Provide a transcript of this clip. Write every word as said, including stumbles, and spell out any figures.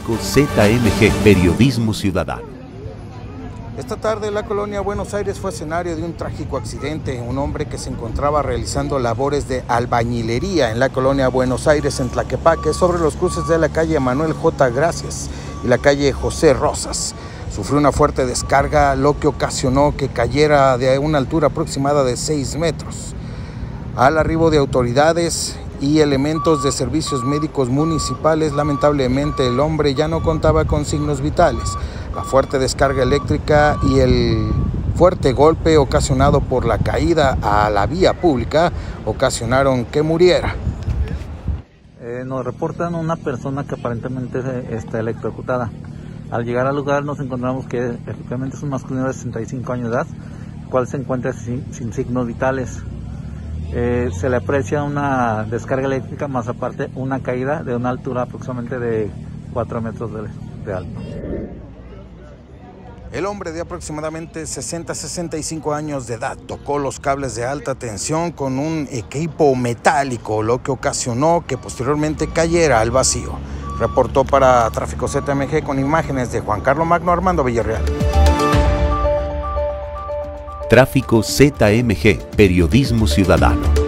Tráfico Z M G, Periodismo Ciudadano. Esta tarde la colonia Buenos Aires fue escenario de un trágico accidente. Un hombre que se encontraba realizando labores de albañilería en la colonia Buenos Aires en Tlaquepaque, sobre los cruces de la calle Manuel J. Gracias y la calle José Rosas, sufrió una fuerte descarga, lo que ocasionó que cayera de una altura aproximada de seis metros. Al arribo de autoridades y elementos de servicios médicos municipales, lamentablemente el hombre ya no contaba con signos vitales. La fuerte descarga eléctrica y el fuerte golpe ocasionado por la caída a la vía pública ocasionaron que muriera. Eh, nos reportan una persona que aparentemente está electrocutada. Al llegar al lugar nos encontramos que efectivamente es un masculino de sesenta y cinco años de edad, el cual se encuentra sin, sin signos vitales. Eh, se le aprecia una descarga eléctrica, más aparte una caída de una altura aproximadamente de cuatro metros de, de alto. El hombre de aproximadamente sesenta a sesenta y cinco años de edad tocó los cables de alta tensión con un equipo metálico, lo que ocasionó que posteriormente cayera al vacío. Reportó para Tráfico Z M G con imágenes de Juan Carlos Magno, Armando Villarreal. Tráfico Z M G, Periodismo Ciudadano.